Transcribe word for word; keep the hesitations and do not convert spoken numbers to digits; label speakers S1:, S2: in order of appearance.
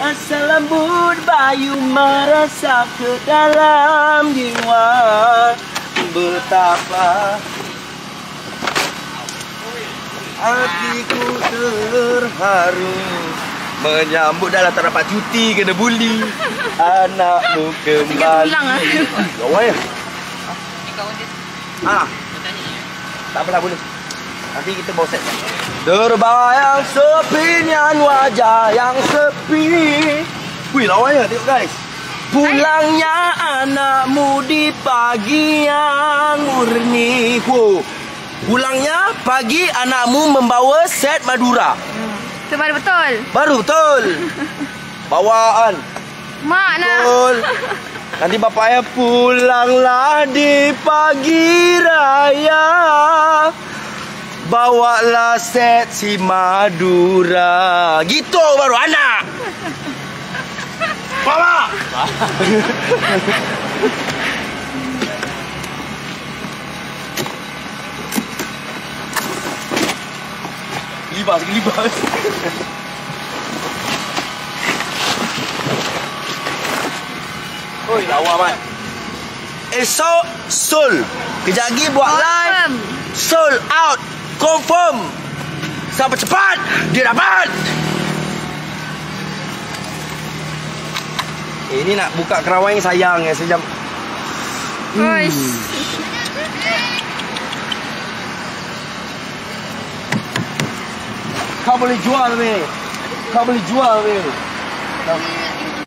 S1: Asal lembut bayu merasa ke dalam jiwa. Betapa hatiku terharu menyambut dalam tak dapat cuti kena bully anakmu kembali. Gawai ya? Ah, tak apalah boleh. Nanti kita bawa set. Terbayang sepinya wajah yang sepi. Wih, lawannya tengok guys. Pulangnya anakmu di pagi yang murni. Wow. Pulangnya pagi anakmu membawa set Madura.
S2: Hmm. Itu baru betul.
S1: Baru betul. Bawaan.
S2: Mak nak.
S1: Betul. Nanti bapaknya pulanglah di pagi raya. Bawalah set si Madura. Gitu baru anak. Bawa. Libas, libas. Oi, lawa man. Esok Soul. Kejap lagi buat live. Sold out. Confirm. Sampai cepat dia dapat. Eh, ini nak buka kerawang yang sayang ya sejam.
S2: Hmm.
S1: Kau boleh jual weh. Kau boleh jual weh.